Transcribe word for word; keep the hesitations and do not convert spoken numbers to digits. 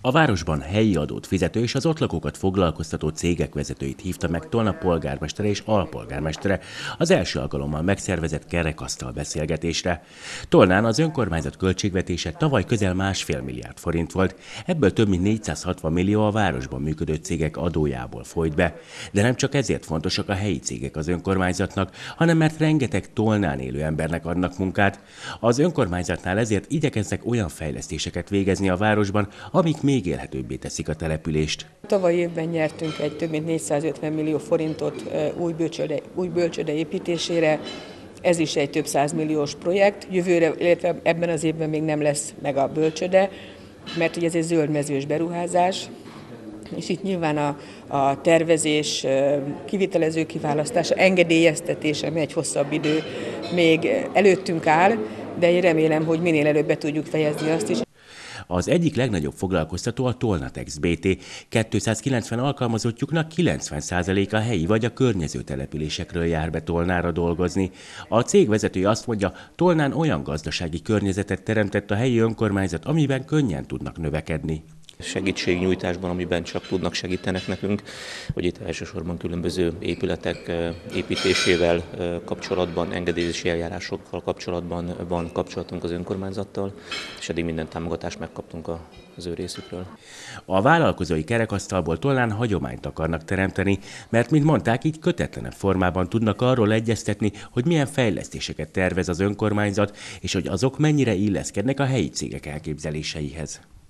A városban helyi adót fizető és az ott lakókat foglalkoztató cégek vezetőit hívta meg Tolna polgármestere és alpolgármestere az első alkalommal megszervezett kerekasztal beszélgetésre. Tolnán az önkormányzat költségvetése tavaly közel másfél milliárd forint volt, ebből több mint négyszázhatvan millió a városban működő cégek adójából folyt be. De nem csak ezért fontosak a helyi cégek az önkormányzatnak, hanem mert rengeteg Tolnán élő embernek adnak munkát. Az önkormányzatnál ezért igyekeznek olyan fejlesztéseket végezni a városban, amik még élhetőbbé teszik a települést. Tavaly évben nyertünk egy több mint négyszázötven millió forintot új bölcsőde, új bölcsőde építésére. Ez is egy több százmilliós projekt. Jövőre, illetve ebben az évben még nem lesz meg a bölcsőde, mert ugye ez egy zöldmezős beruházás, és itt nyilván a, a tervezés, kivitelező kiválasztása, engedélyeztetése, ami egy hosszabb idő még előttünk áll, de én remélem, hogy minél előbb be tudjuk fejezni azt is. Az egyik legnagyobb foglalkoztató a Tolnatex bé té. kétszázkilencven alkalmazottjuknak kilencven százaléka helyi vagy a környező településekről jár be Tolnára dolgozni. A cég vezetője azt mondja, Tolnán olyan gazdasági környezetet teremtett a helyi önkormányzat, amiben könnyen tudnak növekedni. Segítségnyújtásban, amiben csak tudnak segítenek nekünk, hogy itt elsősorban különböző épületek építésével kapcsolatban, engedélyezési eljárásokkal kapcsolatban van kapcsolatunk az önkormányzattal, és eddig minden támogatást megkaptunk az ő részükről. A vállalkozói kerekasztalból Tolnán hagyományt akarnak teremteni, mert, mint mondták, így kötetlenebb formában tudnak arról egyeztetni, hogy milyen fejlesztéseket tervez az önkormányzat, és hogy azok mennyire illeszkednek a helyi cégek elképzeléseihez.